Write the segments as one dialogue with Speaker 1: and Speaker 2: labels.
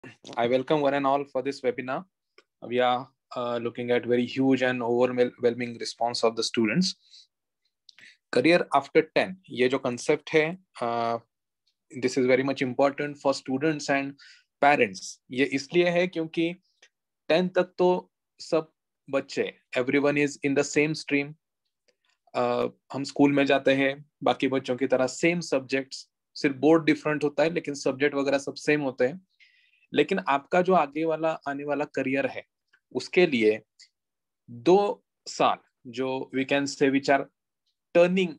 Speaker 1: I welcome one and all for this webinar. We are looking at very huge and overwhelming response of the students. Career after 10, ये जो concept है, this is very much important for students and parents. ये इसलिए है क्योंकि 10 तक तो सब बच्चे, everyone is in the same stream. हम स्कूल में जाते हैं बाकी बच्चों की तरह, सेम सब्जेक्ट्स, सिर्फ बोर्ड डिफरेंट होता है लेकिन सब्जेक्ट वगैरह सब सेम होते हैं. लेकिन आपका जो आने वाला करियर है, उसके लिए 2 साल जो we can say which are turning,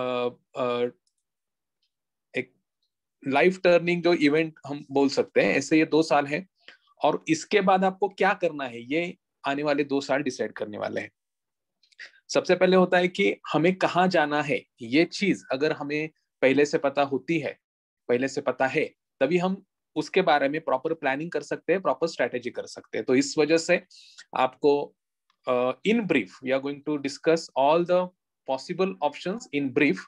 Speaker 1: एक लाइफ टर्निंग जो इवेंट हम बोल सकते हैं, ऐसे ये 2 साल है. और इसके बाद आपको क्या करना है, ये आने वाले 2 साल डिसाइड करने वाले हैं. सबसे पहले होता है कि हमें कहाँ जाना है. ये चीज अगर हमें पहले से पता होती है, पहले से पता है, तभी हम उसके बारे में प्रॉपर प्लानिंग कर सकते हैं, प्रॉपर स्ट्रेटेजी कर सकते हैं. तो इस वजह से आपको in brief we are going to discuss all the possible options in brief.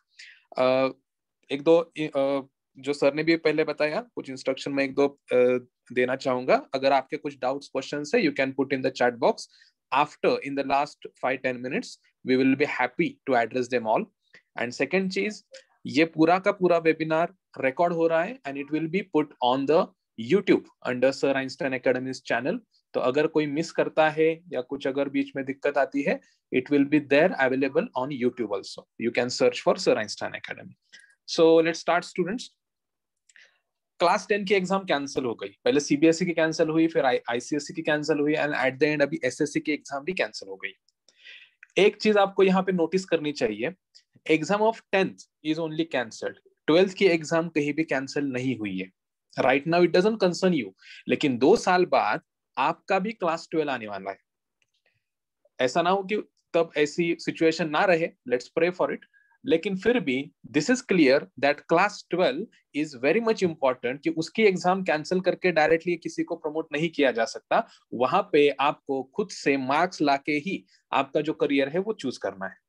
Speaker 1: एक दो जो सर ने भी पहले बताया, कुछ इंस्ट्रक्शन में एक दो देना चाहूंगा. अगर आपके कुछ डाउट्स क्वेश्चंस है, you can put in the chat box. After, in the last 5-10 minutes, we will be happy to address them all. And second चीज, ये पूरा का पूरा वेबिनार रिकॉर्ड हो रहा है and it will be put on the YouTube under Sir Einstein Academy's channel. तो अगर कोई मिस करता है या कुछ अगर बीच में दिक्कत आती है, it will be there available on YouTube also. You can search for Sir Einstein Academy. So let's start, students. Class 10 की एग्जाम कैंसिल हो गई. पहले सीबीएसई की कैंसिल हुई, फिर आईसीएसई की कैंसिल हुई, एंड एट द एंड अभी एसएससी की एग्जाम भी कैंसिल हो गई. एक चीज आपको यहाँ पे नोटिस करनी चाहिए, exam of 10th is only cancelled. 12th की एग्जाम कहीं भी कैंसिल नहीं हुई है. Right now it doesn't concern you, लेकिन 2 साल बाद आपका भी क्लास 12 आने वाला है. ऐसा ना हो कि तब ऐसी सिचुएशन ना रहे, लेट्स प्रे फॉर इट. लेकिन फिर भी this is clear that class 12 is very much important, कि उसकी एग्जाम कैंसिल करके डायरेक्टली किसी को प्रमोट नहीं किया जा सकता. वहां पे आपको खुद से मार्क्स लाके ही आपका जो करियर है वो चूज करना है.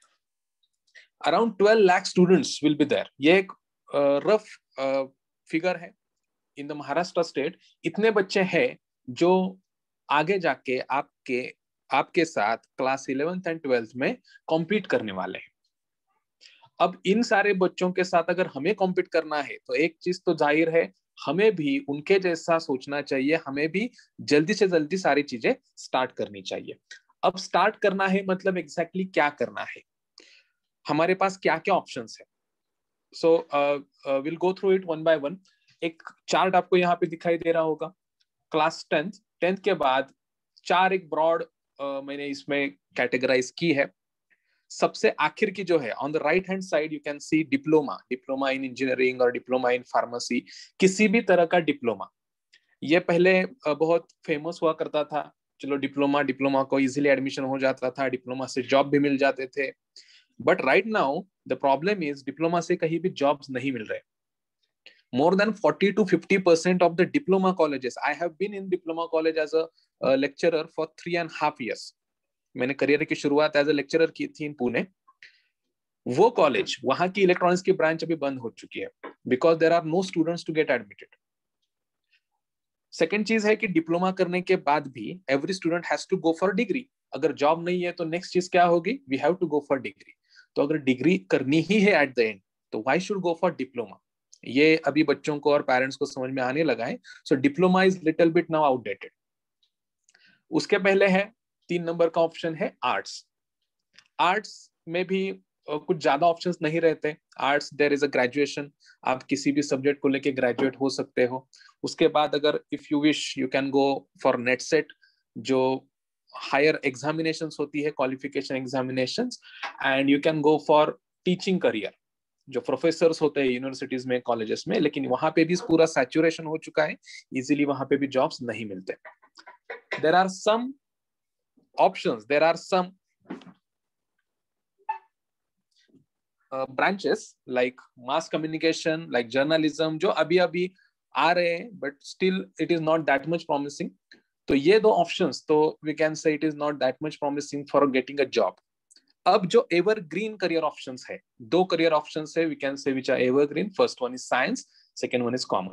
Speaker 1: Around 12 lakh students will be there. ये एक रफ फिगर है. इन द महाराष्ट्र स्टेट इतने बच्चे हैं जो आगे जाके आपके साथ क्लास 11th एंड 12th में कॉम्पीट करने वाले हैं. अब इन सारे बच्चों के साथ अगर हमें कॉम्पीट करना है, तो एक चीज तो जाहिर है, हमें भी उनके जैसा सोचना चाहिए, हमें भी जल्दी से जल्दी सारी चीजें स्टार्ट करनी चाहिए. अब स्टार्ट करना है मतलब एग्जैक्टली क्या करना है, हमारे पास क्या क्या ऑप्शंस है. So will go through it one by one. एक चार्ट आपको यहाँ पे दिखाई दे रहा होगा. क्लास 10th के बाद चार एक ब्रॉड मैंने इसमें कैटेगराइज की है. सबसे आखिर की जो है, on the right hand side you can see diploma in engineering और डिप्लोमा इन फार्मेसी, किसी भी तरह का डिप्लोमा. ये पहले बहुत फेमस हुआ करता था. चलो डिप्लोमा को इजीली एडमिशन हो जाता था, डिप्लोमा से जॉब भी मिल जाते थे. But right now the problem is, diploma से कहीं भी जॉब्स नहीं मिल रहे. More than 40 to 50% of the diploma colleges, I have been in diploma college as a lecturer for 3.5 years. मैंने करियर की शुरुआत एज ए लेक्चरर की थी इन पुणे. वो कॉलेज, वहां की इलेक्ट्रॉनिक्स की ब्रांच अभी बंद हो चुकी है, because there are no students to get admitted. Second चीज है कि डिप्लोमा करने के बाद भी every student has to go for degree. अगर जॉब नहीं है तो नेक्स्ट चीज क्या होगी, we have to go for degree. तो अगर डिग्री करनी ही है एट द एंड, तो why should go for diploma. ये अभी बच्चों को और पेरेंट्स को समझ में आने लगा है. So diploma is little bit now outdated. उसके पहले है 3 नंबर का ऑप्शन है आर्ट्स. आर्ट्स में भी कुछ ज्यादा ऑप्शंस नहीं रहते. Arts there is a graduation, आप किसी भी सब्जेक्ट को लेके ग्रेजुएट हो सकते हो. उसके बाद अगर if you wish you can go for NET SET, जो हायर एग्जामिनेशंस होती है, qualification examinations, and you can go for teaching career, जो प्रोफेसर्स होते हैं यूनिवर्सिटीज में, कॉलेजेस में. लेकिन वहां पे भी पूरा सैचुरेशन हो चुका है, इजीली वहां पे भी जॉब्स नहीं मिलते. There are some options, there are some branches like mass communication, like journalism, जो अभी आ रहे हैं, but still it is not that much promising. तो ये दो options, तो we can say it is not that much promising for getting a job. अब जो evergreen career options है, 2 career options है, we can say which are evergreen. First one is science, second one is commerce.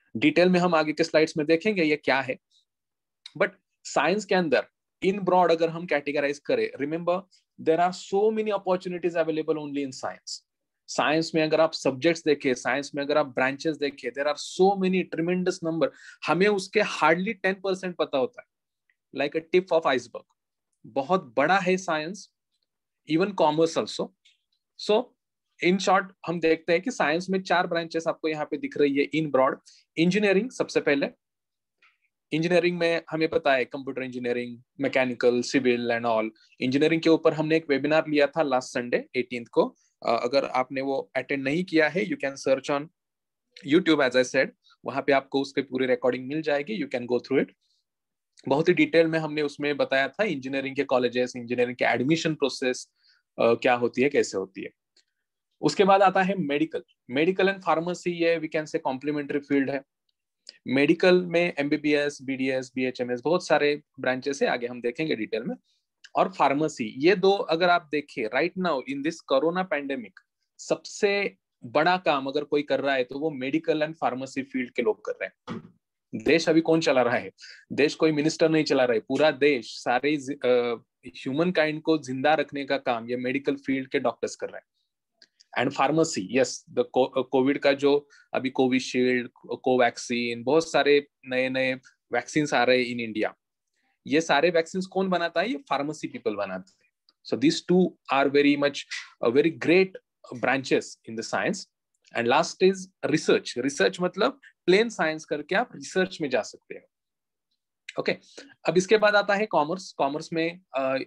Speaker 1: Detail में हम आगे के slides में देखेंगे ये क्या है। बट साइंस के अंदर इन ब्रॉड अगर हम कैटेगराइज करें, remember there are so many opportunities available only in science. Science में अगर आप सब्जेक्ट्स देखें, साइंस में अगर आप ब्रांचेस देखें, there are so many tremendous number, हमें उसके हार्डली 10% पता होता है, like a tip of iceberg. बहुत बड़ा है science, even commerce also. So in short हम देखते हैं कि साइंस में 4 ब्रांचेस आपको यहाँ पे दिख रही है इन ब्रॉड। इंजीनियरिंग सबसे पहले, इंजीनियरिंग में हमें पता है computer engineering, mechanical, civil and all. Engineering के ऊपर हमने एक वेबिनार लिया था लास्ट संडे 18 को। अगर आपने वो अटेंड नहीं किया है, you can search on YouTube as I said, वहां पे आपको उसकी पूरी रिकॉर्डिंग मिल जाएगी, you can go through it. बहुत ही डिटेल में हमने उसमें बताया था इंजीनियरिंग के कॉलेजेस, इंजीनियरिंग के एडमिशन प्रोसेस क्या होती है, कैसे होती है। उसके बाद आता है मेडिकल। मेडिकल एंड फार्मेसी, ये we can say complementary field है। मेडिकल में एमबीबीएस, बीडीएस, बीएचएमएस, बहुत सारे ब्रांचेस है, आगे हम देखेंगे डिटेल में। और फार्मेसी, ये दो अगर आप देखें right now in this corona pandemic, सबसे बड़ा काम अगर कोई कर रहा है तो वो मेडिकल एंड फार्मेसी फील्ड के लोग कर रहे हैं। देश अभी कौन चला रहा है? देश कोई मिनिस्टर नहीं चला रहा है, पूरा देश, सारे ह्यूमन काइंड को जिंदा रखने का काम ये मेडिकल फील्ड के डॉक्टर्स कर रहे हैं। And pharmacy, yes, the COVID का जो अभी कोविशील्ड, कोवैक्सीन, बहुत सारे नए नए वैक्सीन आ रहे हैं इन इंडिया, ये सारे वैक्सीन कौन बनाता है? ये फार्मेसी पीपल बनाते हैं। So this two are very much very great branches in the science. And last is research. Research मतलब प्लेन साइंस करके आप रिसर्च में जा सकते हैं। ओके अब इसके बाद आता है कॉमर्स। कॉमर्स में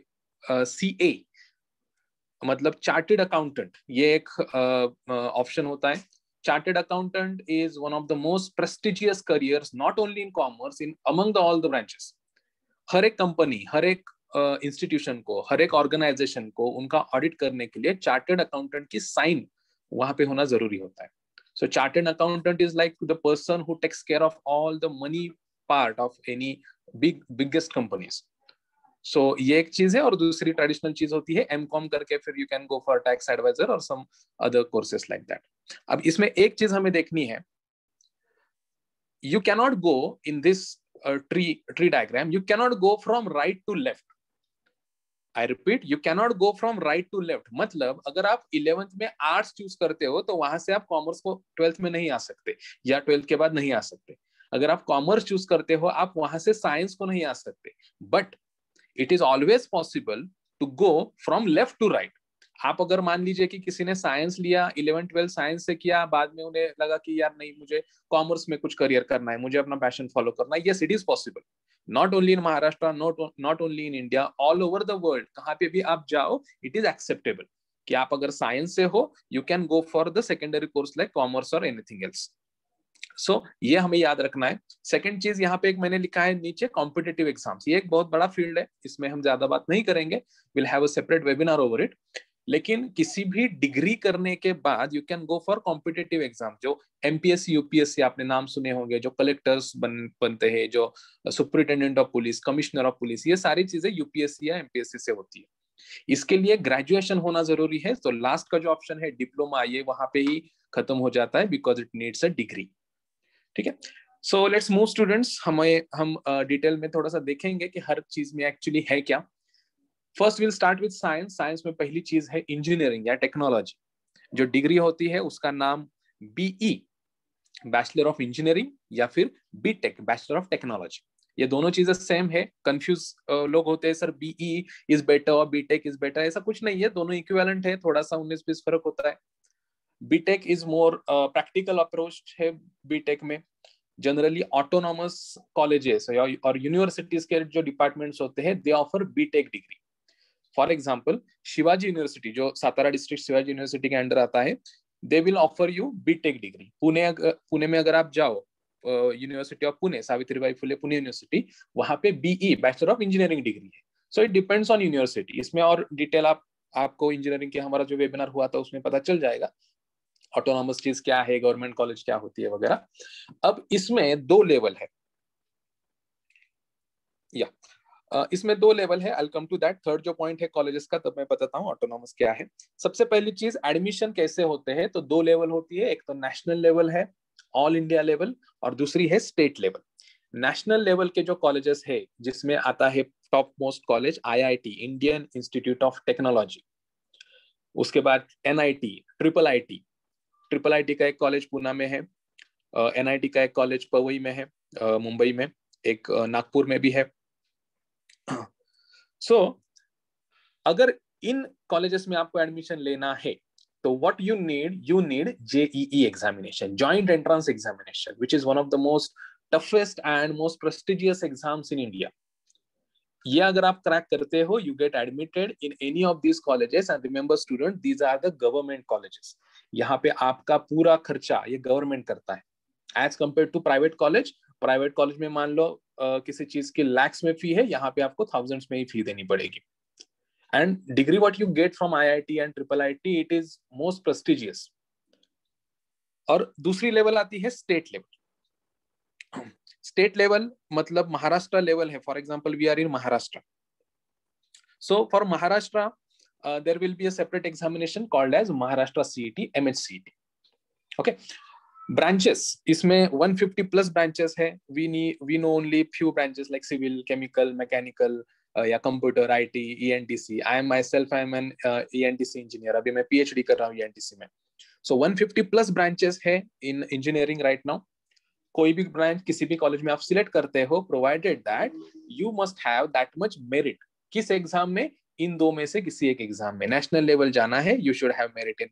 Speaker 1: सीए मतलब चार्टेड अकाउंटेंट, ये एक ऑप्शन होता है। Chartered accountant is one of the most prestigious careers not only in commerce, in among the all the branches. हर एक कंपनी, हर एक इंस्टीट्यूशन को, हर एक ऑर्गेनाइजेशन को उनका ऑडिट करने के लिए चार्टेड अकाउंटेंट की साइन वहां पे होना जरूरी होता है। So chartered accountant is like the person who takes care of all the money part of any biggest companies. So ये एक चीज है। और दूसरी ट्रेडिशनल चीज होती है एमकॉम करके, फिर you can go for tax advisor और some other courses like that. अब इसमें एक चीज हमें देखनी है, you cannot go in this tree diagram, you cannot go from right to left. I repeat, you cannot go from right to left. मतलब अगर आप 11th में आर्ट्स चूज करते हो तो वहां से आप कॉमर्स को 12th में नहीं आ सकते, या 12th के बाद नहीं आ सकते। अगर आप कॉमर्स चूज करते हो आप वहां से साइंस को नहीं आ सकते। But it is always possible to go from left to right. आप अगर मान लीजिए कि किसी ने साइंस लिया, 11-12 साइंस से किया, बाद में उन्हें लगा कि यार नहीं, मुझे कॉमर्स में कुछ करियर करना है, मुझे अपना पैशन फॉलो करना है, yes it is possible. Not only in Maharashtra, not only in India, all over the world, कहाँ पे भी आप जाओ इट इज एक्सेप्टेबल कि आप अगर साइंस से हो you can go for the secondary course like commerce और एनीथिंग एल्स। सो ये हमें याद रखना है। सेकंड चीज यहाँ पे एक मैंने लिखा है नीचे, कॉम्पिटिटिव एग्जाम्स। ये एक बहुत बड़ा फील्ड है, इसमें हम ज्यादा बात नहीं करेंगे, will have a separate webinar over it. लेकिन किसी भी डिग्री करने के बाद you can go for competitive exam, जो एमपीएससी, यूपीएससी आपने नाम सुने होंगे, जो कलेक्टर्स बनते हैं, जो superintendent of police, commissioner of police, ये सारी चीजें यूपीएससी या एमपीएससी से होती है। इसके लिए ग्रेजुएशन होना जरूरी है। तो लास्ट का जो ऑप्शन है डिप्लोमा, ये वहां पे ही खत्म हो जाता है because it needs a degree. ठीक है, सो लेट्स मूव स्टूडेंट्स। हम डिटेल में थोड़ा सा देखेंगे कि हर चीज में एक्चुअली है क्या। First will start with science. Science में पहली चीज है इंजीनियरिंग या टेक्नोलॉजी। जो डिग्री होती है उसका नाम बीई, बैचलर ऑफ इंजीनियरिंग, या फिर बीटेक, बैचलर ऑफ टेक्नोलॉजी। ये दोनों चीजें सेम है। कंफ्यूज लोग होते हैं, सर बीई इज बेटर और बीटेक इज बेटर, ऐसा कुछ नहीं है, दोनों इक्विवेलेंट है, थोड़ा सा 19-20 फर्क होता है। BTech is more practical approach है। बीटेक में जनरली ऑटोनॉमस कॉलेजेस और यूनिवर्सिटीज के जो डिपार्टमेंट्स होते हैं they offer BTech degree. For example Shivaji university, जो सातारा डिस्ट्रिक्ट शिवाजी यूनिवर्सिटी के अंडर आता है, they will offer you BTech degree. Pune में अगर आप जाओ, university of Pune, Savitribai Phule Pune university, वहां पे BE, bachelor of engineering degree है। So it depends on university. इसमें और डिटेल आपको इंजीनियरिंग के हमारा जो वेबिनार हुआ था उसमें पता चल जाएगा, ऑटोनॉमस चीज क्या है, गवर्नमेंट कॉलेज क्या होती है वगैरह। अब इसमें 2 लेवल है, या इसमें 2 लेवल है। I come to that. Third जो पॉइंट है कॉलेजेस का, तब मैं बताता हूँ ऑटोनॉमस क्या है। सबसे पहली चीज एडमिशन कैसे होते हैं, तो 2 लेवल होती है। एक तो नेशनल लेवल है ऑल इंडिया लेवल, और दूसरी है स्टेट लेवल। नेशनल लेवल के जो कॉलेजेस है जिसमें आता है top most college IIT, Indian institute of Technology, उसके बाद एनआईटी, ट्रिपल आईटी का एक कॉलेज पूना में है, एनआईटी का एक कॉलेज पवई में है, मुंबई में, एक नागपुर में भी है। सो अगर इन कॉलेजेस में आपको एडमिशन लेना है तो what you need JEE examination, joint entrance examination, which is one of the most toughest and most prestigious exams in India. ये अगर आप क्रैक करते हो, you get admitted in any of these colleges. And remember student, these are the government colleges. यहाँ पे आपका पूरा खर्चा ये गवर्नमेंट करता है, as compare to private college. Private college में मान लो किसी चीज की लैक्स में फी है, यहाँ पे आपको थाउजेंड्स में ही फी देनी पड़ेगी। And degree what you get from IIT and triple IT, it is most prestigious. और दूसरी लेवल आती है स्टेट लेवल। स्टेट लेवल मतलब महाराष्ट्र लेवल है। For example, we are in Maharashtra, so for Maharashtra there will be a separate examination called as Maharashtra CET, MHCET. Okay. Branches, इसमें 150 plus branches है. We know only few branches like civil, chemical, mechanical, या computer, IT, ENTC. I am an ENTC engineer. अभी मैं PhD कर रहा हूँ ENTC में. So 150 plus branches है in engineering right now. कोई भी ब्रांच किसी भी कॉलेज में आप सिलेक्ट करते हो, provided that you must have that much merit. किस एग्जाम में? इन दो में से किसी एक एग्जाम में। नेशनल लेवल जाना है, you should have merit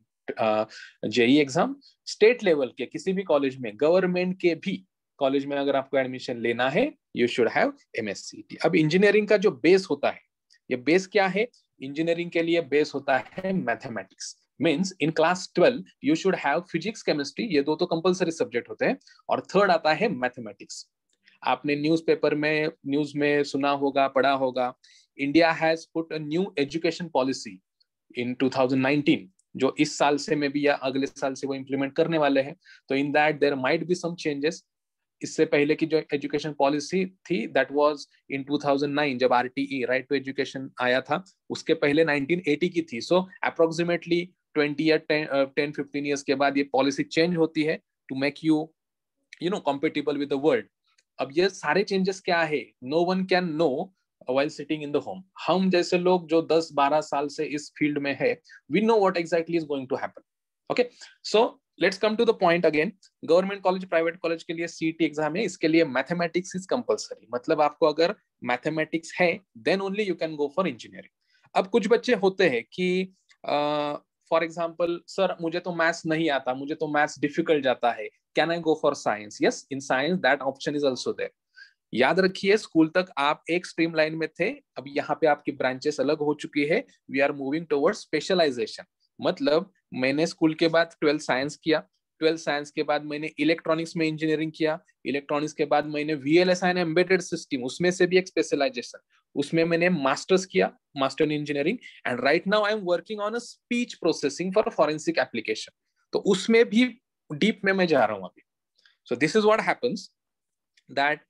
Speaker 1: in JEE exam. State level के किसी भी कॉलेज में, गवर्नमेंट के भी कॉलेज में अगर आपको एडमिशन लेना है, यू शुड हैव एमएससीटी। अब इंजीनियरिंग का जो बेस होता है, ये बेस क्या है? इंजीनियरिंग के लिए बेस होता है mathematics. Means in class 12 you should have physics, chemistry, ये दो तो कंपलसरी सब्जेक्ट होते हैं, और थर्ड आता है मैथमेटिक्स। आपने न्यूज़पेपर में, न्यूज में सुना होगा, पढ़ा होगा, India has put a new education policy in 2019, जो इस साल से में भी या अगले साल से वो इम्प्लीमेंट करने वाले हैं। तो in that there might be some changes. इससे पहले की जो एजुकेशन पॉलिसी थी, दैट वाज इन 2009, जब आरटीई, राइट टू एजुकेशन, आया था। उसके पहले 1980 की थी। सो अप्रोक्सीमेटली 20 या 10-15 ईयर्स के बाद ये पॉलिसी चेंज होती है to make you know compatible with the world. अब ये सारे चेंजेस क्या है? No one can know while sitting in the home. हम जैसे लोग जो 10-12 साल से इस फील्ड में है, we know what exactly is going to happen. Okay, so let's come to the point again. Government college, private college के लिए सीईटी एग्जाम है, इसके लिए मैथमेटिक्स इज कंपलसरी। मतलब आपको अगर मैथमेटिक्स है, then only you can go for engineering. अब कुछ बच्चे होते हैं कि फॉर एग्जाम्पल, सर मुझे तो मैथ्स नहीं आता, मुझे तो मैथ्स डिफिकल्ट जाता है, can I go for science? Yes, in science that option is also there. याद रखिए, स्कूल तक आप एक स्ट्रीम लाइन में थे, अब यहाँ पे आपकी ब्रांचेस अलग हो चुकी है। We are moving towards specialization. मतलब मैंने स्कूल के बाद 12th साइंस किया, 12th साइंस के बाद मैंने इलेक्ट्रॉनिक्स में इंजीनियरिंग किया, इलेक्ट्रॉनिक्स के बाद मैंने वीएलएसआई एंड एम्बेडेड सिस्टम, उसमें से भी एक स्पेशलाइजेशन, उसमें मैंने मास्टर्स किया, master in engineering. And right now I am working on a speech processing for forensic application. तो उसमें भी डीप में मैं जा रहा हूँ अभी। So this is what happens that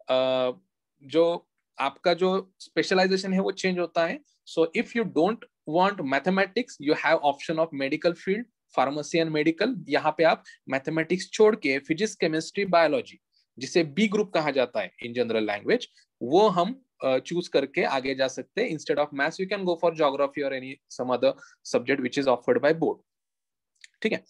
Speaker 1: जो आपका जो स्पेशलाइजेशन है वो चेंज होता है। So if you don't want mathematics, you have option of medical field, pharmacy and medical. यहाँ पे आप मैथमेटिक्स छोड़ के फिजिक्स, केमिस्ट्री, बायोलॉजी, जिसे बी ग्रुप कहा जाता है इन जनरल लैंग्वेज, वो हम चूज करके आगे जा सकते हैं। Instead of maths you can go for geography और any some other subject which is offered by board. ठीक है,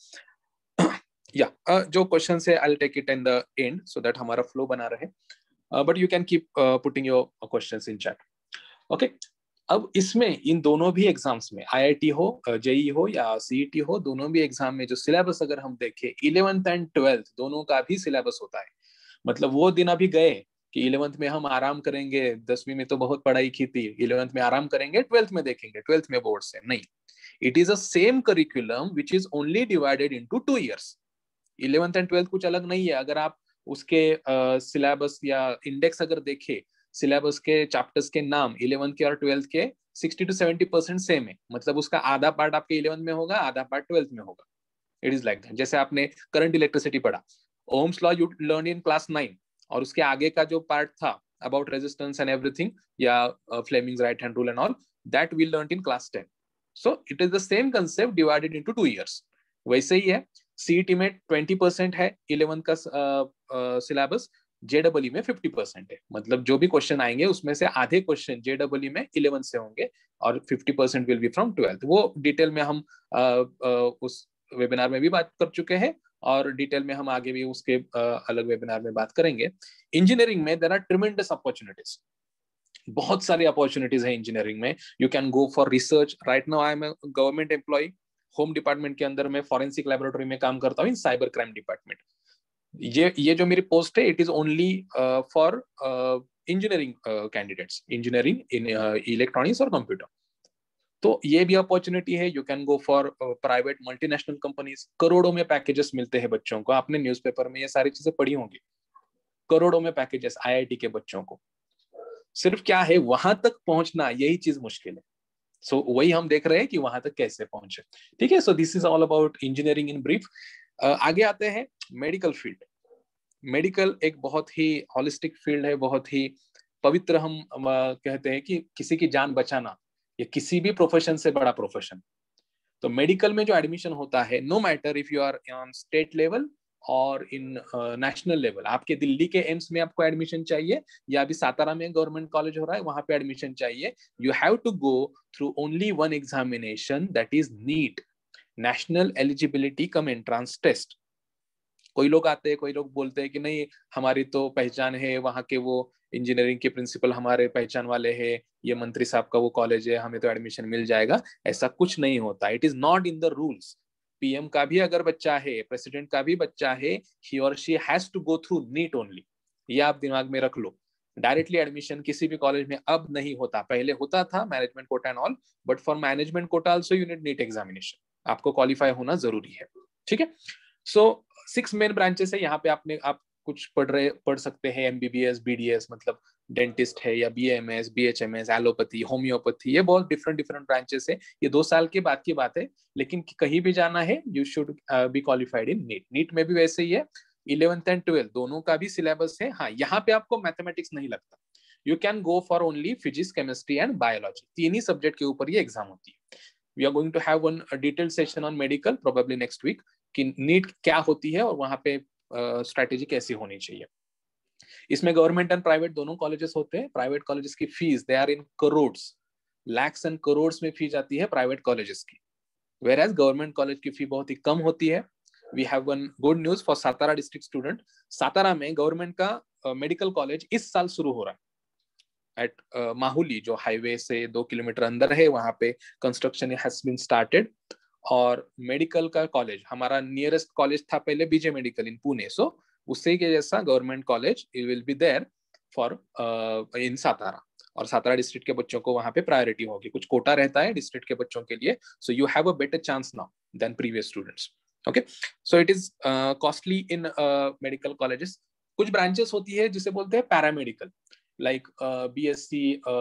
Speaker 1: या जो क्वेश्चन है I will take it in the end so that हमारा फ्लो बना रहे। But you can keep putting your questions in chat. Okay. अब इसमें इन दोनों भी एग्जाम्स में, आईआईटी हो, जेई हो या सीईटी हो, दोनों भी एग्जाम में जो सिलेबस अगर हम देखें, 11th एंड 12th दोनों का भी सिलेबस होता है। मतलब वो दिन अभी गए कि 11th में हम आराम करेंगे, 10वीं में तो बहुत पढ़ाई की थी, 11th में आराम करेंगे, 12th में देखेंगे, 12th में बोर्ड से नहीं। It is a same curriculum which is only divided into 2 years। 11th and 12th कुछ अलग नहीं है। अगर आप उसके सिलेबस या इंडेक्स अगर देखे, सिलेबस के चैप्टर्स के नाम 11th के और 12th के 60 to 70% सेम है। मतलब उसका आधा पार्ट आपके 11th में होगा, आधा पार्ट 12th में होगा। It is like that. जैसे आपने करंट इलेक्ट्रिसिटी पढ़ा, Ohm's law you learn in class 9, और उसके आगे का जो पार्ट था अबाउट रेजिस्टेंस एंड एवरीथिंग, या Fleming's right hand rule and all, that we learn in class 10। So it is the same concept divided into 2 years। वैसे ही है, CET में 20% है 11th का सिलेबस, जेडब्ल्यू में 50% है। मतलब जो भी क्वेश्चन आएंगे उसमें से आधे क्वेश्चन जेडब्ल्यू में 11 से होंगे और 50% विल बी फ्रॉम 12th। वो डिटेल में हम उस वेबिनार में भी बात कर चुके हैं और डिटेल में हम आगे भी उसके अलग वेबिनार में बात करेंगे। इंजीनियरिंग में देयर आर ट्रिमेंडस अपॉर्चुनिटीज, बहुत सारी अपॉर्चुनिटीज है इंजीनियरिंग में। You can go for research. Right now I am government employ, home department के अंदर मैं फॉरेंसिक लेबोरेटरी में काम करता हूँ इन साइबर क्राइम डिपार्टमेंट। ये जो मेरी पोस्ट है it is only for engineering candidates, engineering in electronics और कंप्यूटर। तो ये भी अपॉर्चुनिटी है। You can go for private multinational companies, करोड़ों में पैकेजेस मिलते हैं बच्चों को। आपने न्यूज़पेपर में ये सारी चीजें पढ़ी होंगी, करोड़ों में पैकेजेस आईआईटी के बच्चों को। सिर्फ क्या है वहां तक पहुंचना, यही चीज मुश्किल है। सो वही हम देख रहे हैं कि वहां तक कैसे पहुंचे। ठीक है, so this is all about engineering in brief. आगे आते हैं मेडिकल फील्ड। मेडिकल एक बहुत ही हॉलिस्टिक फील्ड है, बहुत ही पवित्र। हम कहते हैं कि किसी की जान बचाना ये किसी भी प्रोफेशन से बड़ा प्रोफेशन। तो मेडिकल में जो एडमिशन होता है, no matter if you are on state level और इन नेशनल लेवल, आपके दिल्ली के एम्स में आपको एडमिशन चाहिए या अभी सातारा में गवर्नमेंट कॉलेज हो रहा है वहां पे एडमिशन चाहिए, you have to go through only one examination, that is NEET, national eligibility cum entrance test. कोई लोग आते हैं, कोई लोग बोलते हैं कि नहीं हमारी तो पहचान है, वहां के वो इंजीनियरिंग के प्रिंसिपल हमारे पहचान वाले हैं, ये मंत्री साहब का वो कॉलेज है, हमें तो एडमिशन मिल जाएगा। ऐसा कुछ नहीं होता, it is not in the rules. PM का भी अगर बच्चा है, प्रेसिडेंट का भी बच्चा है, ही और she has to go through NEET only. ये आप दिमाग में रख लो। डायरेक्टली एडमिशन किसी भी कॉलेज में अब नहीं होता, पहले होता था management quota and all, but for management quota also you need NEET examination, आपको क्वालिफाई होना जरूरी है। ठीक है, सो 6 मेन ब्रांचेस है यहाँ पे। आप कुछ पढ़ सकते हैं, एमबीबीएस, बीडीएस मतलब डेंटिस्ट है, या बीएमएस, बीएचएमएस, एलोपैथी, होम्योपैथी, ये बहुत डिफरेंट ब्रांचेस है। ये 2 साल के बाद की बात है, लेकिन कहीं भी जाना है you should be qualified in NEET. NEET में भी वैसे ही है, 11th एंड 12th दोनों का भी सिलेबस है। हाँ, यहाँ पे आपको मैथमेटिक्स नहीं लगता, you can go for only physics, chemistry and biology, 3 ही सब्जेक्ट के ऊपर ये एग्जाम होती है। We are going to have one detailed session on medical probably next week, कि नीट क्या होती है और वहां पे स्ट्रैटेजी कैसी होनी चाहिए। इसमें गवर्नमेंट एंड प्राइवेट दोनों कॉलेजेस होते हैं। प्राइवेट कॉलेजेस की fees they are in crores, lakhs and crores में फीस आती है प्राइवेट कॉलेजेस की, वेयर एज गवर्नमेंट कॉलेज की फी बहुत ही कम होती है। We have one good news for Satara district student. Satara में गवर्नमेंट का मेडिकल कॉलेज इस साल शुरू हो रहा है एट माहुली, जो हाईवे से 2 किलोमीटर अंदर है, वहां पे कंस्ट्रक्शन हैज बीन स्टार्टेड। और मेडिकल का कॉलेज, हमारा नियरेस्ट कॉलेज था पहले बीजे मेडिकल इन पुणे, सो उससे के जैसा government college will be there for in Satara. और सातारा डिस्ट्रिक्ट के बच्चों को वहां पे प्रायोरिटी होगी, कुछ कोटा रहता है डिस्ट्रिक्ट के बच्चों के लिए, so you have a better chance now than previous students. Okay, so it is costly in medical colleges. कुछ ब्रांचेस होती है जिसे बोलते हैं पैरामेडिकल, लाइक बीएससी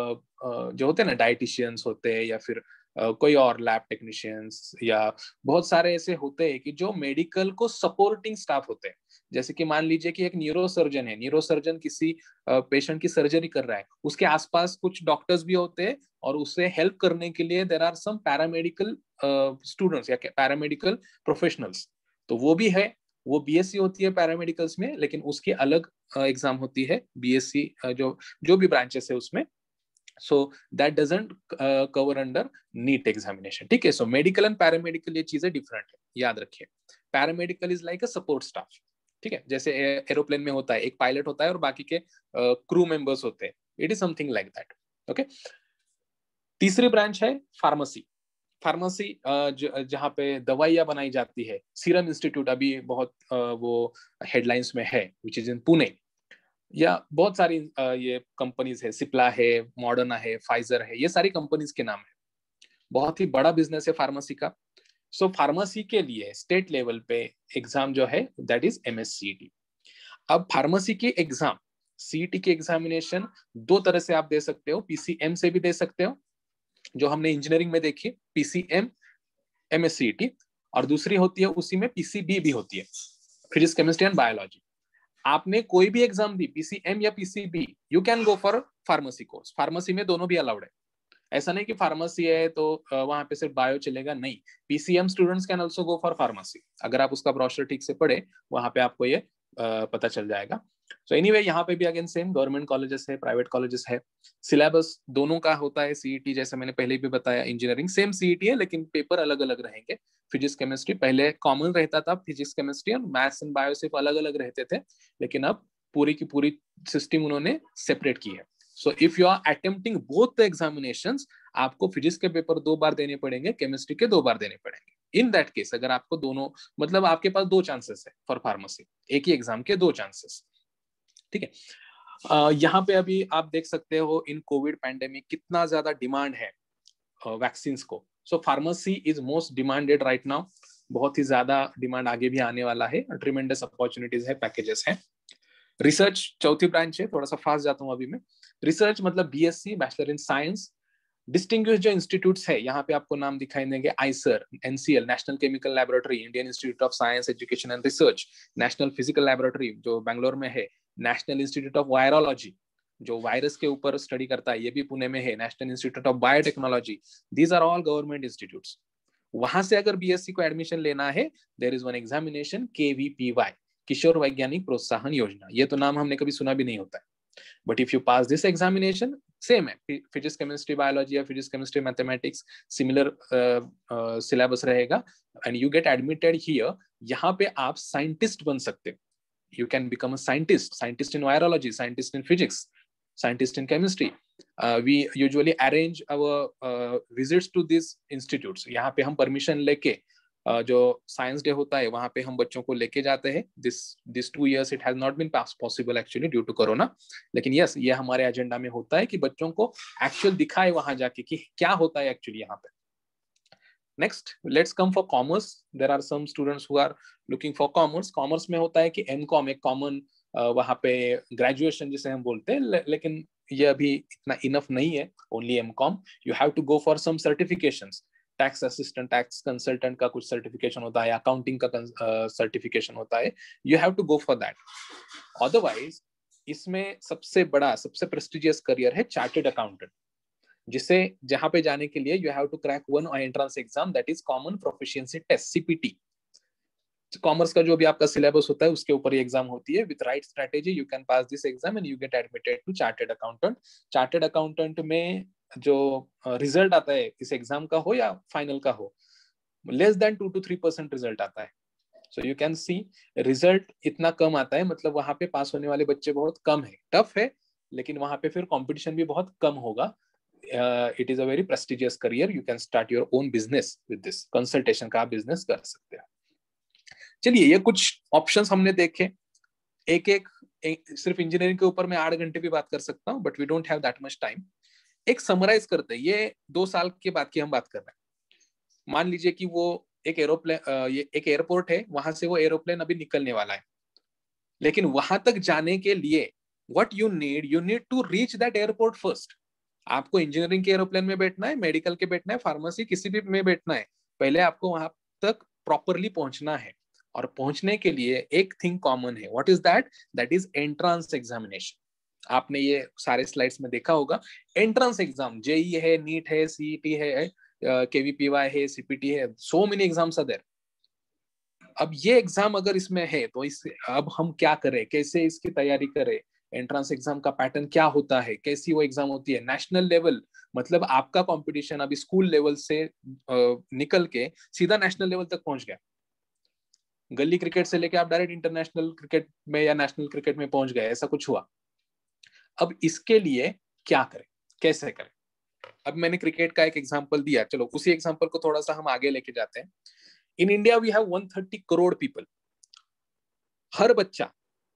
Speaker 1: जो होते हैं ना, डाइटिशियंस होते हैं, या फिर कोई और लैब टेक्नीशियंस, या बहुत सारे ऐसे होते हैं कि जो मेडिकल को सपोर्टिंग स्टाफ होते हैं। जैसे कि मान लीजिए कि एक न्यूरोसर्जन है, न्यूरोसर्जन किसी पेशेंट की सर्जरी कर रहा है, उसके आसपास कुछ डॉक्टर्स भी होते हैं और उसे हेल्प करने के लिए there are some paramedical students या पैरामेडिकल प्रोफेशनल्स। तो वो भी है, वो बीएससी होती है पैरामेडिकल्स में, लेकिन उसकी अलग एग्जाम होती है बीएससी, जो भी ब्रांचेस है उसमें। So that doesn't cover under NEET examination. ठीक है, सो मेडिकल एंड पैरामेडिकल ये चीजें डिफरेंट है, याद रखिए। Paramedical is like a support staff. ठीक है, जैसे एरोप्लेन में होता है, एक पायलट होता है और बाकी के क्रू मेंबर्स होते हैं, it is something like that. Okay, तीसरी ब्रांच है फार्मेसी। फार्मेसी जहाँ पे दवाइयाँ बनाई जाती है, सीरम इंस्टीट्यूट अभी बहुत वो हेडलाइंस में है, विच इज इन पुणे। या बहुत सारी ये कंपनीज है, सिप्ला है, मॉडर्ना है, फाइजर है, ये सारी कंपनीज के नाम है। बहुत ही बड़ा बिजनेस है फार्मेसी का। सो फार्मेसी के लिए स्टेट लेवल पे एग्जाम जो है दैट इज एमएससीईटी। अब फार्मेसी की एग्जाम, सीईटी की एग्जामिनेशन 2 तरह से आप दे सकते हो, पीसीएम से भी दे सकते हो, जो हमने इंजीनियरिंग में देखी, पीसीएम एमएससीईटी, और दूसरी होती है उसी में पीसीबी भी होती है, फिजिक्स, केमिस्ट्री एंड बायोलॉजी। आपने कोई भी एग्जाम दी, पीसीएम या PCB, you can go for pharmacy course. Pharmacy में दोनों भी अलाउड है। ऐसा नहीं कि फार्मेसी है तो वहां पे सिर्फ बायो चलेगा, नहीं, PCM students can also go for pharmacy. अगर आप उसका ब्रोशर ठीक से पढ़े वहां पे आपको ये पता चल जाएगा। सो एनीवे यहाँ पे भी अगेन सेम, गवर्नमेंट कॉलेजेस है, प्राइवेट कॉलेजेस है, सिलेबस दोनों का होता है। सीईटी जैसे मैंने पहले भी बताया, इंजीनियरिंग सेम सीईटी है लेकिन पेपर अलग अलग रहेंगे। फिजिक्स केमिस्ट्री पहले कॉमन रहता था, फिजिक्स केमिस्ट्री, और मैथ्स एंड बायो सिर्फ अलग अलग रहते थे, लेकिन अब पूरी की पूरी सिस्टम उन्होंने सेपरेट की है। So if you are attempting both the examinations, आपको फिजिक्स के पेपर 2 बार देने पड़ेंगे, केमिस्ट्री के 2 बार देने पड़ेंगे। इन दैट केस अगर आपको दोनों, मतलब आपके पास 2 चांसेस है फॉर फार्मेसी, एक ही एग्जाम के 2 चांसेस, ठीक है। यहाँ पे अभी आप देख सकते हो इन कोविड पैंडेमिक कितना ज्यादा डिमांड है वैक्सीन को। So pharmacy is most demanded right now, बहुत ही ज्यादा डिमांड आगे भी आने वाला है, ट्रिमेंडस अपॉर्चुनिटीज है, पैकेजेस है। रिसर्च चौथी ब्रांच है, थोड़ा सा फास्ट जाता हूँ अभी मैं। रिसर्च मतलब BSc, bachelor in science. Distinguish जो इंस्टीट्यूट्स है यहाँ पे आपको नाम दिखाई देंगे, IISER, NCL national chemical laboratory, Indian institute of science education and research, national physical laboratory जो बैंगलोर में है, नेशनल इंस्टीट्यूट ऑफ वायरोलॉजी जो वायरस के ऊपर स्टडी करता है, ये भी पुणे में है, national institute of biotechnology. These are all government institutes. वहां से अगर बीएससी को एडमिशन लेना है, there is one examination, KVPY, Kishore Vaigyanik Protsahan योजना। ये तो नाम हमने कभी सुना भी नहीं होता है, but if you pass this examination, same है, फिजिक्स केमिस्ट्री बायोलॉजी या physics chemistry mathematics similar syllabus रहेगा, and you get admitted here. यहाँ पे आप साइंटिस्ट बन सकते हो, you can become a scientist in virology, scientist in physics, scientist in chemistry. We usually arrange our visits to these institutes. यहाँ पे हम परमिशन लेके जो साइंस डे होता है वहां पे हम बच्चों को लेके जाते हैं। This 2 years it has not been possible actually due to corona, लेकिन यस ये हमारे एजेंडा में होता है कि बच्चों को एक्चुअल दिखाए वहां जाके कि क्या होता है एक्चुअली यहाँ पे। Next let's come for commerce. There are some students who are looking for commerce. Commerce में होता है कि एमकॉम एक कॉमन वहां पे ग्रेजुएशन जिसे हम बोलते हैं, लेकिन ये अभी इतना इनफ नहीं है, only MCom. You have to go for some certifications, tax assistant, tax consultant का कुछ सर्टिफिकेशन होता है, अकाउंटिंग का सर्टिफिकेशन होता है, you have to go for that. Otherwise इसमें सबसे बड़ा, सबसे प्रेस्टिजियस करियर है चार्टेड अकाउंटेंट, जिसे जहां पे जाने के लिए you have to crack one entrance exam, that is common proficiency test, CPT. Commerce का जो भी आपका सिलेबस होता है उसके ऊपर ये एग्जाम होती है। With right strategy you can pass this exam and you get admitted to chartered accountant. Chartered accountant में जो रिजल्ट आता है इस एग्जाम का हो या फाइनल का हो, लेस देन 2 to 3% रिजल्ट आता है। So you can see result इतना कम आता है, मतलब वहां पे पास होने वाले बच्चे बहुत कम है। टफ है लेकिन वहां पे फिर कंपटीशन भी बहुत कम होगा। It is a very prestigious career, you can start your own business with this. Consultation का आप बिजनेस कर सकते हैं। चलिए ये कुछ ऑप्शंस हमने देखे, एक सिर्फ इंजीनियरिंग के ऊपर मैं 8 घंटे भी बात कर सकता हूँ, but we don't have that much time. एक समराइज करते हैं, ये 2 साल के बाद की हम बात कर रहे हैं। मान लीजिए कि वो एक एरोप्लेन, ये एक एयरपोर्ट है, वहां से वो एरोप्लेन अभी निकलने वाला है, लेकिन वहां तक जाने के लिए what you need to reach that airport first. आपको इंजीनियरिंग के एरोप्लेन में बैठना है, मेडिकल के बैठना है, फार्मेसी किसी भी में बैठना है, पहले आपको वहां तक प्रॉपरली पहुंचना है। और पहुंचने के लिए एक थिंग कॉमन है, what is that? That is entrance examination. आपने ये सारे स्लाइड्स में देखा होगा, एंट्रेंस एग्जाम, जेई है, नीट है, सीईटी है, केवीपीवाई है, सीपीटी है, so many exams are there. अब ये एग्जाम अगर इसमें है तो इस अब हम क्या करें, कैसे इसकी तैयारी करें? एंट्रेंस एग्जाम का पैटर्न क्या होता है, कैसी वो एग्जाम होती है? नेशनल लेवल, मतलब आपका कंपटीशन अभी स्कूल लेवल से निकल के सीधा नेशनल लेवल तक पहुंच गया। गली क्रिकेट से लेके आप डायरेक्ट इंटरनेशनल क्रिकेट में या नेशनल क्रिकेट में पहुंच गए, ऐसा कुछ हुआ। अब इसके लिए क्या करें, कैसे करें? अब मैंने क्रिकेट का एक एग्जांपल दिया, चलो उसी एग्जांपल को थोड़ा सा हम आगे लेके जाते हैं। In India we have 130 crore people. हर बच्चा,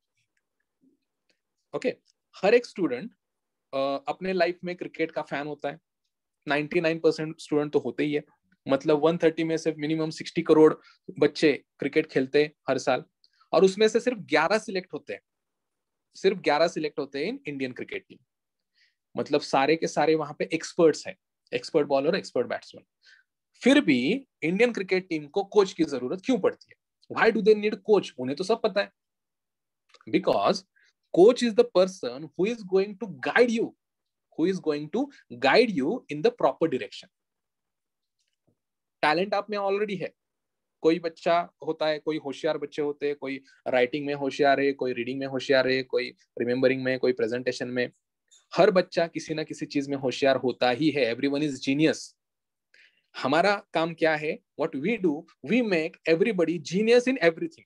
Speaker 1: ओके, हर एक स्टूडेंट अपने लाइफ में क्रिकेट का फैन होता है। 99% स्टूडेंट तो होते ही है, मतलब 130 में से मिनिमम 60 करोड़ बच्चे क्रिकेट खेलते हैं हर साल, और उसमें से सिर्फ 11 सिलेक्ट होते हैं, सिर्फ 11 सिलेक्ट होते हैं इन इंडियन क्रिकेट टीम। मतलब सारे के सारे वहां पे एक्सपर्ट्स हैं, एक्सपर्ट बॉलर, एक्सपर्ट बैट्समैन। फिर भी इंडियन क्रिकेट टीम को कोच की जरूरत क्यों पड़ती है? Why do they need coach? उन्हें तो सब पता है, because coach is the person who is going to guide you, who is going to guide you in the proper direction. Talent आप में ऑलरेडी है. कोई बच्चा होता है, कोई होशियार बच्चे होते हैं, कोई राइटिंग में होशियार है, कोई रीडिंग में होशियार है, कोई रिमेम्बरिंग में, कोई प्रेजेंटेशन में. हर बच्चा किसी ना किसी चीज में होशियार होता ही है. Everyone is genius. हमारा काम क्या है? What we do, we make everybody genius in everything.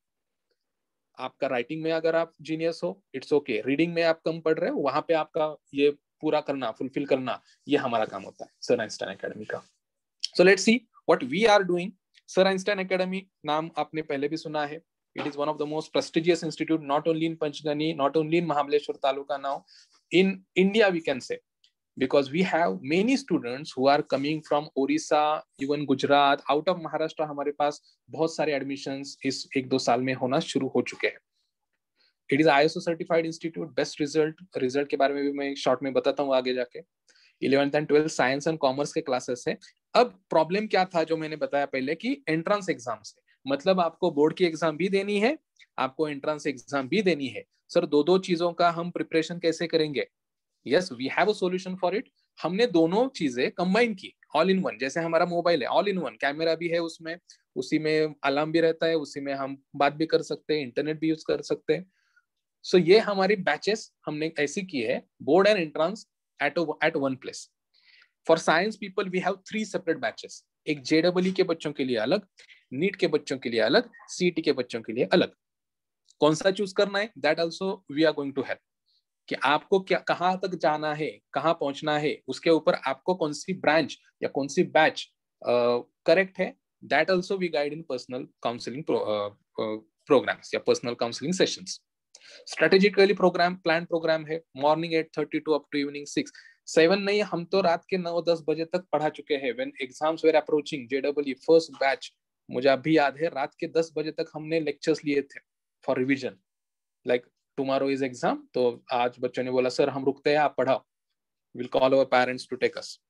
Speaker 1: आपका राइटिंग में अगर आप जीनियस हो, इट्स ओके. रीडिंग में आप कम पढ़ रहे हो, वहां पे आपका ये पूरा करना, फुलफिल करना, ये हमारा काम होता है सर आइंस्टाइन एकेडमी का. So let's see what we are doing. Sir Einstein academy नाम आपने पहले भी सुना है. It is one of the most prestigious institute, not only in Panchgani, not only in Mahabaleshwar Taluka now, in India we can say, because we have many students who are coming from Orissa, even Gujarat, out of Maharashtra. हमारे पास बहुत सारे admissions इस 1-2 साल में होना शुरू हो चुके हैं. It is ISO certified institute, best result के बारे में भी मैं शॉर्ट में बताता हूँ आगे जाके. 11th and 12th science and commerce के क्लासेस है. अब प्रॉब्लम क्या था जो मैंने बताया पहले कि एंट्रेंस एग्जाम से, मतलब आपको बोर्ड की एग्जाम भी देनी है, आपको एंट्रेंस एग्जाम भी देनी है. सर दो चीजों का हम प्रिपरेशन कैसे करेंगे? Yes, we have a solution for it. हमने दोनों चीजें कंबाइन की, ऑल इन वन. जैसे हमारा मोबाइल है, ऑल इन वन. कैमरा भी है उसमें, उसी में अलार्म भी रहता है, उसी में हम बात भी कर सकते हैं, इंटरनेट भी यूज कर सकते हैं. सो ये हमारी बैचेस हमने ऐसी की है, board and entrance at one place. For science people we have 3 separate batches. एक JEE के बच्चों के लिए अलग, नीट के बच्चों के लिए अलग, CET के बच्चों के लिए अलग. कौन सा चूज करना है, that also we are going to help. कि आपको क्या, कहां तक जाना है, कहां पहुंचना है, उसके ऊपर आपको कौन सी ब्रांच या कौन सी बैच करेक्ट है, that also we guide in personal counseling programs या personal counseling sessions. Strategically program, plan program है. Morning 8:30 to up to evening 6 नहीं, हम तो रात के 9-10 बजे तक पढ़ा चुके हैं. When exams were approaching, JEE first batch, मुझे अभी याद है रात के 10 बजे तक हमने लेक्चर्स लिए थे for revision. Like tomorrow is exam, तो आज बच्चों ने बोला सर हम रुकते हैं, आप पढ़ाओ, will call our parents to take us.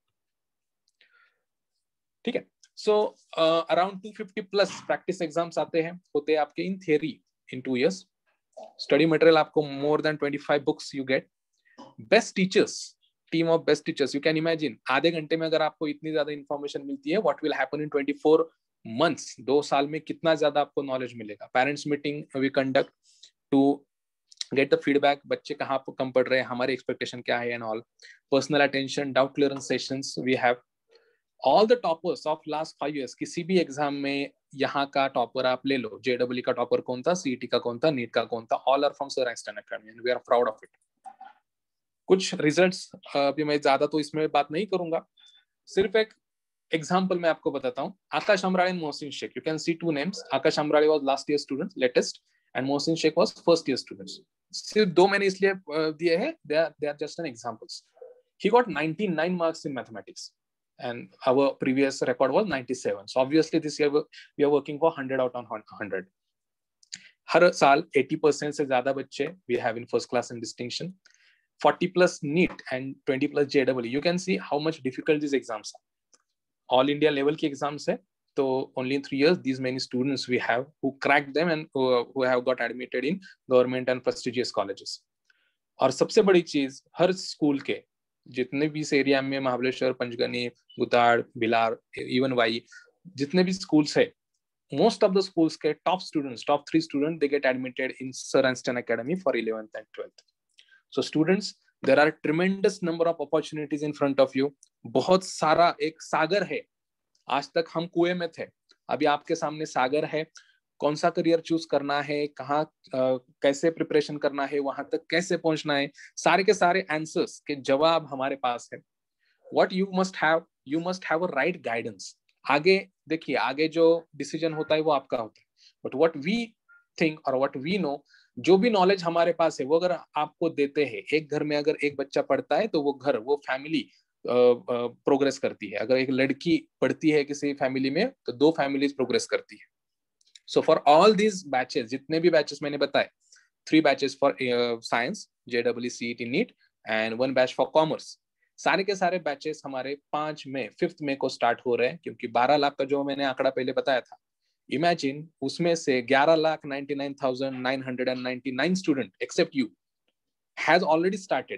Speaker 1: ठीक है. So around 250 plus practice exams आते हैं, होते हैं आपके in theory in 2 years. Study material आपको more than 25 books you get. Best teachers, team of best teachers. You can imagine, आधे घंटे में अगर आपको इतनी ज्यादा इंफॉर्मेशन मिलती है, what will happen in 24 months, 2 साल में कितना ज्यादा आपको नॉलेज मिलेगा. Parents meeting we conduct to get the feedback, बच्चे कहाँ पर कम पढ़ रहे हैं, हमारी एक्सपेक्टेशन क्या है and all. Personal attention, doubt clearance sessions we have. All the toppers of last 5 years, किसी भी एग्जाम में यहाँ का टॉपर आप ले लो, JEE का टॉपर कौन था, CET का कौन था, नीट का कौन था, all are from sir Einstein academy and we are proud of it. कुछ रिजल्ट्स अभी मैं ज्यादा तो इसमें बात नहीं करूंगा, सिर्फ एक एग्जांपल मैं आपको बताता हूँ. Akash Amrale and Mohsin Shaikh, you can see 2 names. Akash Amrale was last year student, latest, and Mohsin Shaikh was first year students. सिर्फ 2 मैंने इसलिए दिए हैं, they are just an examples. He got 99 marks in mathematics and our previous record was 97. So obviously this year we are working for 100 out of 100. हर साल 80% से ज्यादा बच्चे we have in first class and distinction. 40 plus NEET and 20 plus JEE. You can see how much difficult these exams are. All India level की exams है, तो only in 3 years these many students we have who cracked them and who have got admitted in government and prestigious colleges. और सबसे बड़ी चीज, हर school के जितने भी इस एरिया में, महाबलेश्वर, पंचगनी, गुताड़, भिलार, इवन वाई, जितने भी स्कूल्स है, most of the schools के top students, top 3 students, they get admitted in Sir Einstein Academy for 11th and 12th. So students, there are tremendous number of opportunities in front of you. बहुत सारा एक सागर है. आज तक हम कुएं में थे, अभी आपके सामने सागर है. कौन सा करियर चूज करना है, कहाँ कैसे प्रिपरेशन करना है, वहां तक कैसे पहुंचना है, सारे के सारे आंसर्स के जवाब हमारे पास है. What you must have a right guidance. आगे देखिए, आगे जो डिसीजन होता है वो आपका होता है, बट व्हाट वी थिंक और व्हाट वी नो, जो भी नॉलेज हमारे पास है वो अगर आपको देते हैं, एक घर में अगर एक बच्चा पढ़ता है तो वो घर, वो फैमिली प्रोग्रेस करती है. अगर एक लड़की पढ़ती है किसी फैमिली में तो 2 फैमिलीज प्रोग्रेस करती है. So for all these batches, जितने भी batches मैंने बताए, 3 batches for science, JEE, CET, NEET and 1 batch for commerce. सारे के सारे batches हमारे 5 मई 5th मई को स्टार्ट हो रहे हैं, क्योंकि 12 लाख का जो मैंने आंकड़ा पहले बताया था, इमेजिन उसमें से 11,99,999 student except you has already started.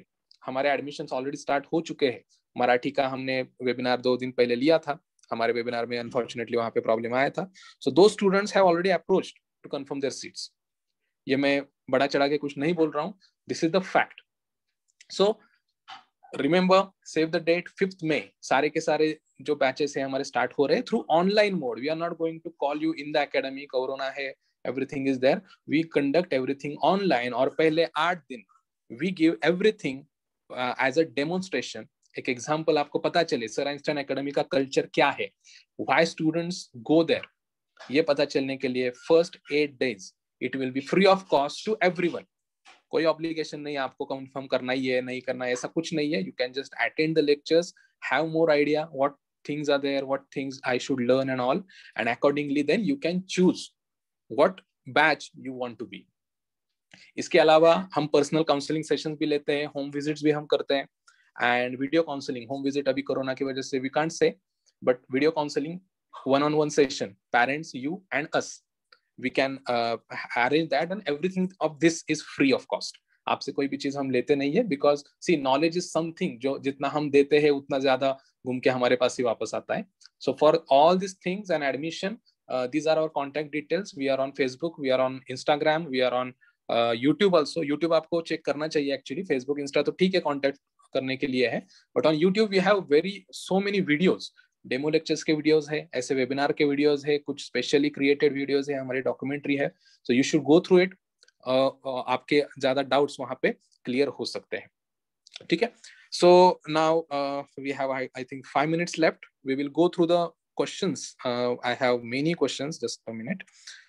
Speaker 1: हमारे एडमिशंस ऑलरेडी स्टार्ट हो चुके हैं। मराठी का हमने वेबिनार 2 दिन पहले लिया था, हमारे वेबिनार में अनफॉर्चुनेटली वहां पे प्रॉब्लम आया था। सो दो students have already approached to confirm their seats. ये मैं बड़ा चढ़ा के कुछ नहीं बोल रहा हूँ, this is the fact. So remember, save the date 5th May, सारे के सारे जो बैचेस है हमारे स्टार्ट हो रहे हैं through online mode. We are not going to call you in the academy, corona है, everything is there, we conduct everything online. और पहले 8 दिन we give everything as a demonstration. एक एग्जाम्पल आपको पता चले सर आइंस्टाइन एकेडमी का culture क्या है, व्हाई स्टूडेंट्स गो देयर, ये पता चलने के लिए first 8 days it will be free of cost to everyone. कोई ऑब्लिगेशन नहीं आपको कंफर्म करना ही है, नहीं करना है, ऐसा कुछ नहीं है। You can just attend the lectures, have more idea what things are there, what things I should learn and all, and accordingly then you can choose what batch you want to be. इसके अलावा हम personal counselling sessions भी लेते हैं, home visits भी हम करते हैं, and video counselling. Home visit अभी कोरोना की वजह से we can't say, but video counselling, one-on-one session, parents, you and us, we can arrange that, and everything of this is free of cost. आपसे कोई भी चीज हम लेते नहीं है, because see knowledge is something जो जितना हम देते हैं उतना ज्यादा घूम के हमारे पास ही वापस आता है। So for all this things and admission, these are our contact details. We are on Facebook, we are on Instagram, we are on YouTube also. YouTube आपको चेक करना चाहिए एक्चुअली, Facebook Insta तो ठीक है कॉन्टेक्ट करने के लिए है, but on YouTube we have very so many videos. Demo lectures के वीडियोस है, ऐसे वेबिनार के वीडियोस है, कुछ स्पेशली क्रिएटेड वीडियोस है, हमारी डॉक्यूमेंट्री है। So you should go through it, आपके ज्यादा डाउट्स वहां पे क्लियर हो सकते हैं, ठीक है। So now we have I think 5 minutes left. We will go through the questions. I have many questions, just a minute.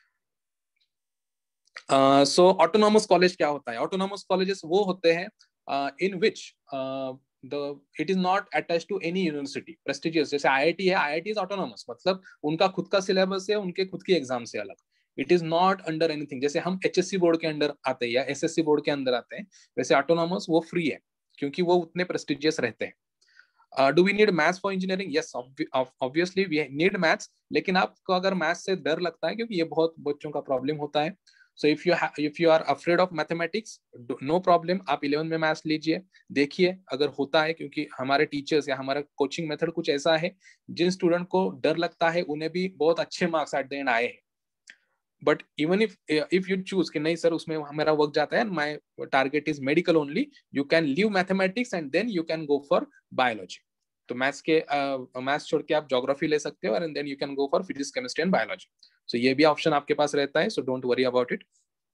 Speaker 1: So autonomous college क्या होता है? Autonomous colleges वो होते हैं in which it is not attached to any university prestigious. जैसे IIT है, IIT is autonomous, मतलब उनका खुद का सिलेबस है, उनके खुद की एग्जाम से अलग। It is not under anything. जैसे हम HSC बोर्ड के अंडर आते हैं या SSC बोर्ड के अंदर आते हैं, वैसे ऑटोनॉमस वो फ्री है क्योंकि वो उतने प्रेस्टिजियस रहते हैं। Do we need maths for engineering? Yes, obviously we need maths, लेकिन आपको अगर मैथ्स से डर लगता है, क्योंकि ये बहुत बच्चों का प्रॉब्लम होता है, so if you are afraid of mathematics, no problem, आप 11 में मैथ्स लीजिए, देखिए अगर होता है, क्योंकि हमारे टीचर्स या हमारा कोचिंग मेथड कुछ ऐसा है, जिन स्टूडेंट को डर लगता है उन्हें भी बहुत अच्छे मार्क्स एट द एंड आए हैं। But even if you choose कि नहीं सर उसमें हमारा वर्क जाता है, my target is medical only, you can leave mathematics and then you can go for biology. तो मैथ्स छोड़ के आप ज्योग्राफी ले सकते हो, and then you can go for physics, chemistry and biology. So ये भी ऑप्शन आपके पास रहता है, so don't worry about it.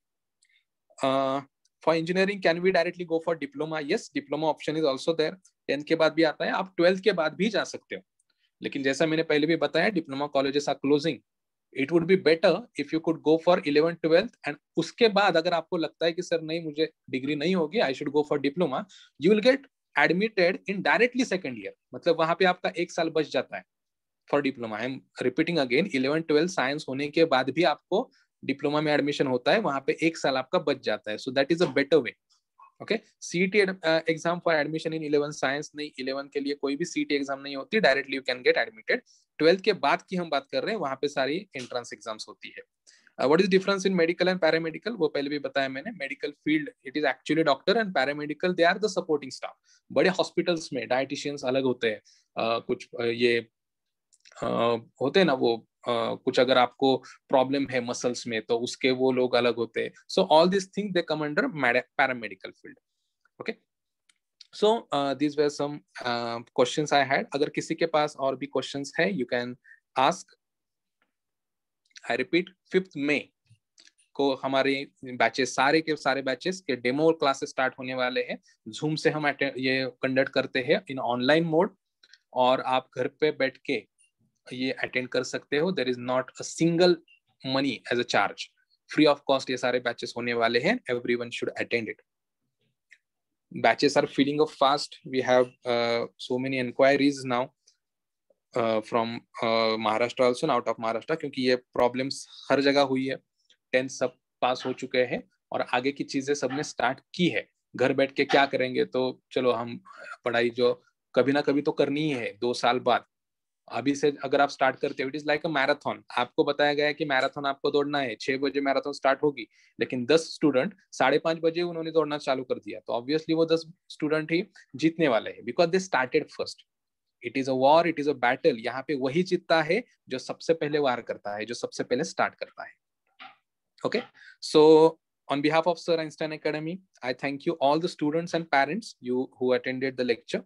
Speaker 1: For engineering can we directly go for diploma? Yes, diploma option is also there. 10th के बाद भी आता है, आप 12th के बाद भी जा सकते हो, लेकिन जैसा मैंने पहले भी बताया, diploma colleges are closing. It would be better if you could go for 11th 12th, and उसके बाद अगर आपको लगता है कि सर नहीं मुझे डिग्री नहीं होगी, I should go for diploma, you will get admitted in directly second year. मतलब वहां पे आपका 1 साल बच जाता है for diploma. I am repeating again, 11th 12th science होने के बाद भी आपको डिप्लोमा में एडमिशन होता है, वहां पे 1 साल आपका बच जाता है। So that is a better way. Okay, CET exam for admission in 11th science नहीं, 11 के लिए कोई भी CET एग्जाम नहीं होती, directly you can get admitted. 12th के बाद की हम बात कर रहे हैं, वहां पे सारी एंट्रेंस एग्जाम्स होती है। What is difference in medical and paramedical? वो पहले भी बताया मैंने। Medical field it is actually doctor, and paramedical they are the supporting staff. बड़े हॉस्पिटल्स में डायटिशियंस अलग होते हैं, कुछ ये होते हैं ना वो, कुछ अगर आपको प्रॉब्लम है मसल्स में तो उसके वो लोग अलग होते हैं। So all this thing they come under paramedical field. Okay, so these were some questions I had. अगर किसी के पास और भी questions है, you can ask. I repeat, 5th May को हमारे बैचेस, सारे के सारे बैचेस के डेमो क्लासेस स्टार्ट होने वाले हैं। जूम से हम ये कंडक्ट करते हैं इन ऑनलाइन मोड, और आप घर पे बैठ के ये अटेंड कर सकते हो। There is not a single money as a charge, free of cost ये सारे बैचेस होने वाले हैं। Everyone should attend it. Batches are filling up fast. We have so many inquiries now from Maharashtra also and out of Maharashtra, क्योंकि ये problems हर जगह हुई है। 10th सब पास हो चुके हैं और आगे की चीजें सबने स्टार्ट की है। घर बैठ के क्या करेंगे, तो चलो हम पढ़ाई जो कभी ना कभी तो करनी ही है 2 साल बाद, अभी से अगर आप स्टार्ट करते हो, it is like a marathon. आपको बताया गया है कि मैराथन आपको दौड़ना है, 6 बजे मैराथन स्टार्ट होगी, लेकिन 10 स्टूडेंट 5:30 बजे उन्होंने दौड़ना चालू कर दिया, तो ऑब्वियसली वो 10 स्टूडेंट ही जीतने वाले हैं, because they started first. It is a war, it is a battle. यहाँ पे वही जीतता है जो सबसे पहले वार करता है, जो सबसे पहले स्टार्ट करता है। Okay, so on behalf of Sir Einstein Academy, I thank you all the students and parents you who attended the lecture.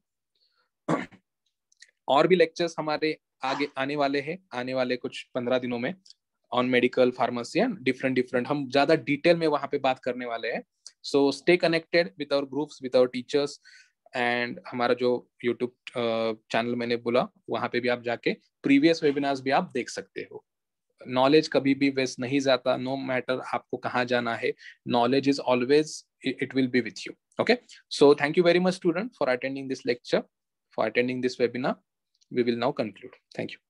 Speaker 1: और भी लेक्चर्स हमारे आगे आने वाले हैं, आने वाले कुछ 15 दिनों में, on medical, pharmacy and different हम ज्यादा डिटेल में वहां पे बात करने वाले हैं। So stay connected with our groups, with our teachers, and हमारा जो यूट्यूब चैनल मैंने बोला, वहां पे भी आप जाके प्रीवियस वेबिनार्स भी आप देख सकते हो। नॉलेज कभी भी वेस्ट नहीं जाता, नो मैटर आपको कहाँ जाना है, knowledge is always, it will be with you. Okay, so thank you very much student for attending this lecture, for attending this webinar. We will now conclude. Thank you.